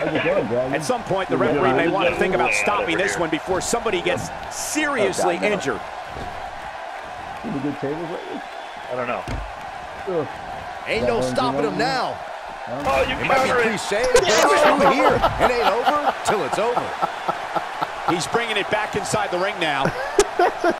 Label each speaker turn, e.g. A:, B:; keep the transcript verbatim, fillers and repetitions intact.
A: At some point, the referee may want to think about stopping this one before somebody gets seriously injured.
B: I don't know.
C: Ain't no stopping him now.
B: Oh, you
C: It might be
B: counter it.
C: cliche, but it's true here. It ain't over till it's over.
A: He's bringing it back inside the ring now.